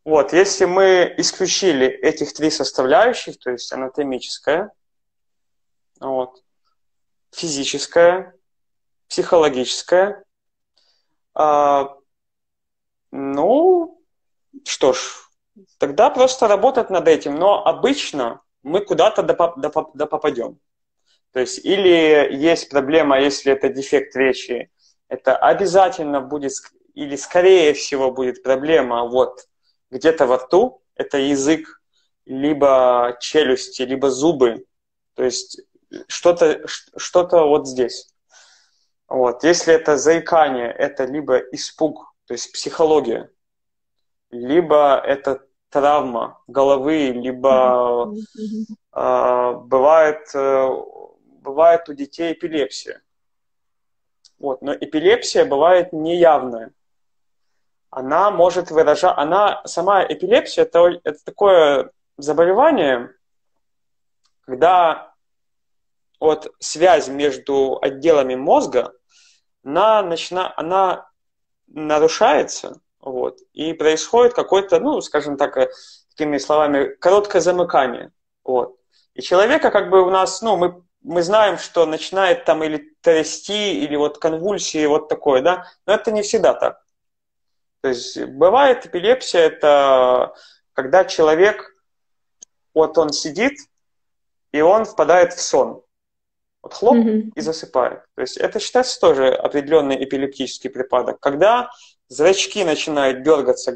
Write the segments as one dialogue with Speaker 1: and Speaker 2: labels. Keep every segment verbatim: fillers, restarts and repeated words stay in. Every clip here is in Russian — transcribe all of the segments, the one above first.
Speaker 1: Вот, если мы исключили этих три составляющих, то есть анатомическая, вот, физическая, психологическая, а, ну, что ж, тогда просто работать над этим. Но обычно мы куда-то допоп- допоп- допопадем. То есть или есть проблема, если это дефект речи, это обязательно будет, или скорее всего будет проблема вот где-то во рту, это язык, либо челюсти, либо зубы, то есть что-то что-то вот здесь. Вот. Если это заикание, это либо испуг, то есть психология, либо это травма головы, либо э, бывает, э, бывает у детей эпилепсия. Вот. Но эпилепсия бывает неявная. Она может выражать... Она, сама эпилепсия это, это такое заболевание, когда вот связь между отделами мозга, она, начина, она нарушается, вот, и происходит какое-то, ну, скажем так, такими словами, короткое замыкание. Вот. И человека как бы у нас, ну, мы, мы знаем, что начинает там или трясти, или вот конвульсии, вот такое, да, но это не всегда так. То есть бывает эпилепсия, это когда человек, вот он сидит, и он впадает в сон. Вот хлоп
Speaker 2: Мгм.
Speaker 1: и засыпает. То есть это считается тоже определенный эпилептический припадок. Когда зрачки начинают дергаться,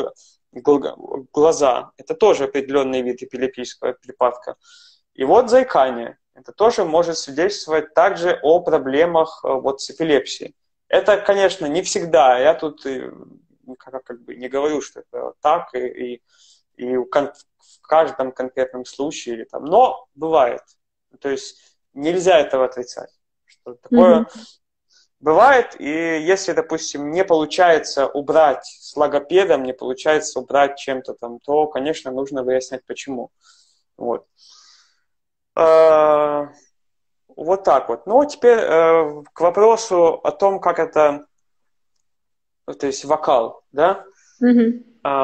Speaker 1: глаза, это тоже определенный вид эпилептического припадка. И вот заикание. Это тоже может свидетельствовать также о проблемах вот с эпилепсией. Это, конечно, не всегда. Я тут как, как бы не говорю, что это так, и, и, и в каждом конкретном случае. Или там, но бывает. То есть нельзя этого отрицать. Что такое
Speaker 2: Мгм.
Speaker 1: бывает, и если, допустим, не получается убрать с логопедом, не получается убрать чем-то там, то, конечно, нужно выяснять, почему. Вот. Вот так вот. Ну, теперь к вопросу о том, как это, то есть вокал, да?
Speaker 2: Мгм.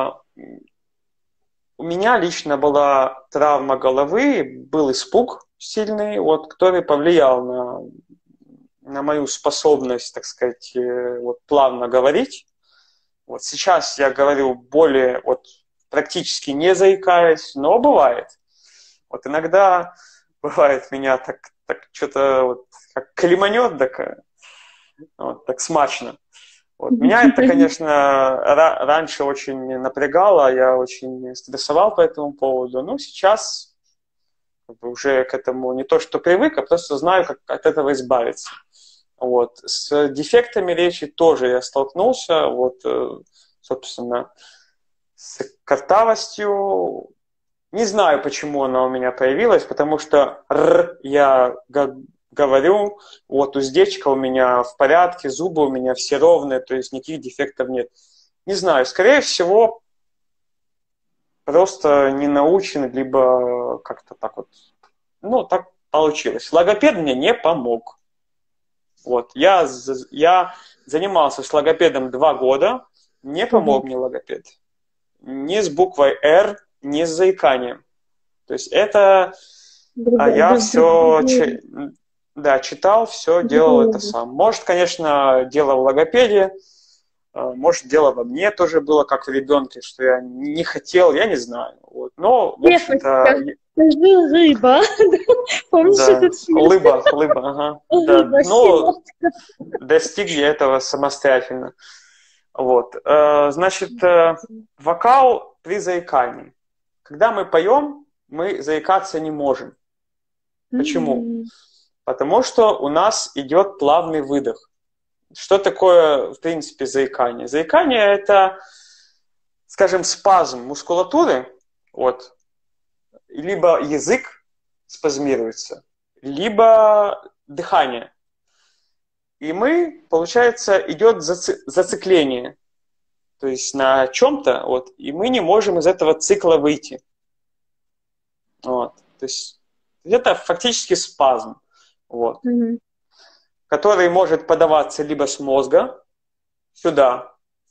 Speaker 1: У меня лично была травма головы, был испуг сильный, вот, который повлиял на, на мою способность, так сказать, вот, плавно говорить. Вот сейчас я говорю более, вот, практически не заикаясь, но бывает. Вот иногда бывает меня так, так что-то вот, как клеманет, так, вот, так смачно. Вот. Меня это, конечно, ра- раньше очень напрягало, я очень стрессовал по этому поводу, но сейчас как бы уже к этому не то что привык, а просто знаю, как от этого избавиться. Вот. С дефектами речи тоже я столкнулся, вот, собственно, с картавостью. Не знаю, почему она у меня появилась, потому что р я говорю, вот уздечка у меня в порядке, зубы у меня все ровные, то есть никаких дефектов нет. Не знаю, скорее всего, просто не научен, либо как-то так вот, ну, так получилось. Логопед мне не помог. Вот, я, я занимался с логопедом два года, не
Speaker 2: Мгм.
Speaker 1: помог мне логопед. Ни с буквой «Р», ни с заиканием. То есть это а
Speaker 2: Друг-
Speaker 1: я
Speaker 2: друг- друг-
Speaker 1: все,
Speaker 2: другие-
Speaker 1: да, читал, все делал
Speaker 2: другая
Speaker 1: это
Speaker 2: область.
Speaker 1: сам. Может, конечно, дело в логопедии, а, может, дело во мне тоже было, как в ребенке, что я не хотел, я не знаю. Вот. Но, в общем-то,
Speaker 2: Крепостка. Скажи рыба. Помнишь
Speaker 1: да,
Speaker 2: этот фильм?
Speaker 1: лыба, лыба, ага, да,
Speaker 2: Рыба,
Speaker 1: но
Speaker 2: селедка.
Speaker 1: достиг я этого самостоятельно. Вот, э, значит, э, вокал при заикании. Когда мы поем, мы заикаться не можем. Почему?
Speaker 2: М.
Speaker 1: Потому что у нас идет плавный выдох. Что такое, в принципе, заикание? Заикание – это, скажем, спазм мускулатуры, вот, либо язык спазмируется, либо дыхание. И мы, получается, идет заци- зацикление, то есть на чем-то, вот, и мы не можем из этого цикла выйти. Вот. То есть это фактически спазм, вот,
Speaker 2: Мгм.
Speaker 1: который может подаваться либо с мозга сюда,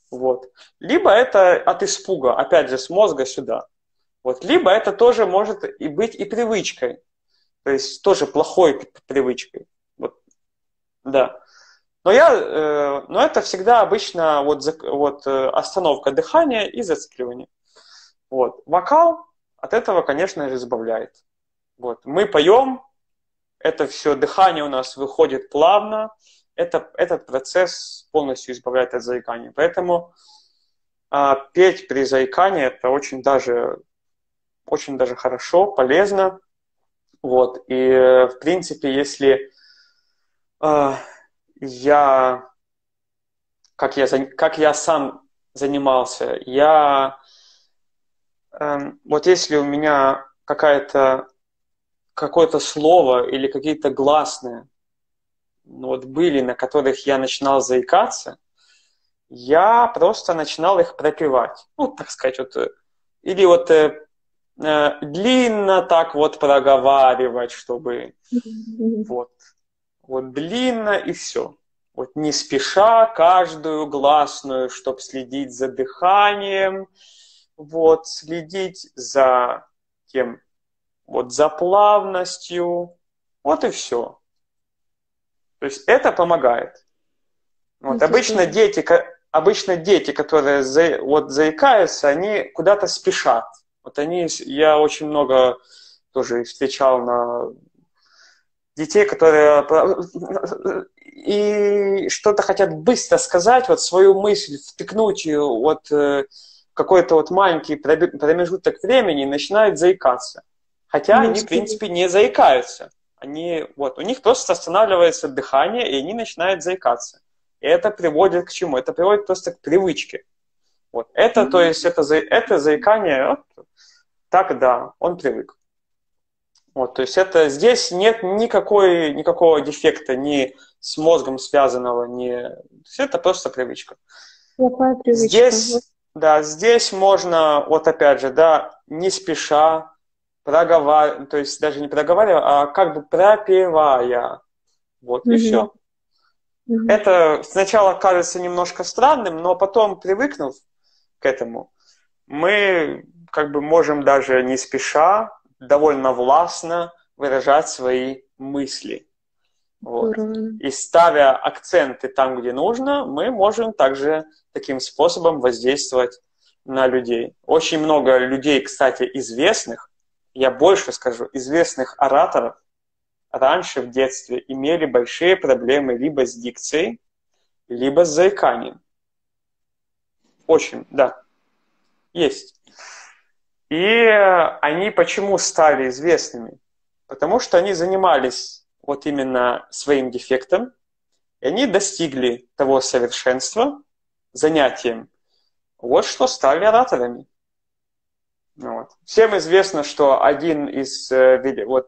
Speaker 1: Вот. Либо это от испуга, опять же, с мозга сюда. Вот. Либо это тоже может и быть и привычкой. То есть тоже плохой привычкой. Вот. Да. Но, я, э, но это всегда обычно вот, вот, э, остановка дыхания и зацикливание. Вот. Вокал от этого, конечно же, избавляет. Вот. Мы поем, это все дыхание у нас выходит плавно, это, этот процесс полностью избавляет от заикания. Поэтому э, петь при заикании это очень даже, очень даже хорошо, полезно. Вот. И э, в принципе, если э, я, как я, как я сам занимался, я, э, вот если у меня какая-то какое-то слово или какие-то гласные вот, были, на которых я начинал заикаться, я просто начинал их пропевать. Ну, так сказать, вот, или вот э, э, длинно так вот проговаривать, чтобы вот, вот длинно и все. Вот не спеша каждую гласную, чтобы следить за дыханием, вот, следить за тем, вот за плавностью, вот и все. То есть это помогает. Вот, обычно, дети, обычно дети, которые за, вот, заикаются, они куда-то спешат. Вот они, я очень много тоже встречал на детей, которые и что-то хотят быстро сказать, вот свою мысль втыкнуть ее вот какой-то вот маленький промежуток времени и начинают заикаться. Хотя они, в принципе, не заикаются. Они, вот, у них просто останавливается дыхание, и они начинают заикаться. И это приводит к чему? Это приводит просто к привычке. Вот. Это, mm-hmm. то есть, это, это заикание, вот, так, да, он привык. Вот, то есть, это, здесь нет никакой, никакого дефекта ни с мозгом связанного, ни... То есть, это просто привычка.
Speaker 2: Какая привычка?
Speaker 1: Здесь, да, здесь можно, вот опять же, да, не спеша, проговаривая, то есть даже не проговаривая, а как бы пропевая. Вот, mm-hmm. и все. Mm-hmm. Это сначала кажется немножко странным, но потом, привыкнув к этому, мы как бы можем даже не спеша, довольно властно выражать свои мысли. Вот. Mm-hmm. И ставя акценты там, где нужно, мы можем также таким способом воздействовать на людей. Очень много людей, кстати, известных, я больше скажу, известных ораторов раньше в детстве имели большие проблемы либо с дикцией, либо с заиканием. Очень, да, есть. И они почему стали известными? Потому что они занимались вот именно своим дефектом, и они достигли того совершенства занятием. Вот что стали ораторами. Вот. Всем известно, что один из... Вот,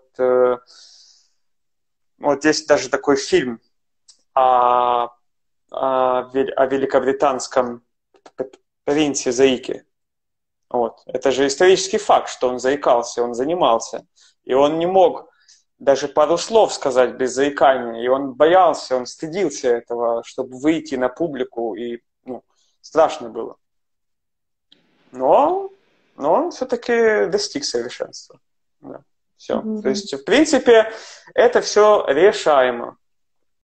Speaker 1: вот есть даже такой фильм о, о, о великобританском принце Заике. Вот. Это же исторический факт, что он заикался, он занимался. И он не мог даже пару слов сказать без заикания. И он боялся, он стыдился этого, чтобы выйти на публику. И ну, страшно было. Но... Но он все-таки достиг совершенства. Да. Все. Mm-hmm. То есть, в принципе, это все решаемо.